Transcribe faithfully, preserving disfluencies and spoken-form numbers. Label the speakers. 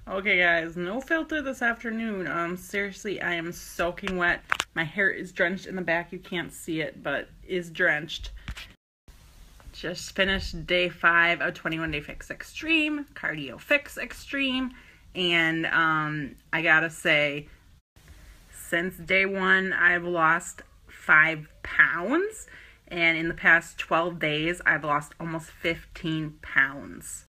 Speaker 1: Okay guys, no filter this afternoon. Um, seriously, I am soaking wet. My hair is drenched in the back. You can't see it, but is drenched. Just finished day five of twenty-one Day Fix Extreme, Cardio Fix Extreme. And um, I gotta say, since day one, I've lost five pounds. And in the past twelve days, I've lost almost fifteen pounds.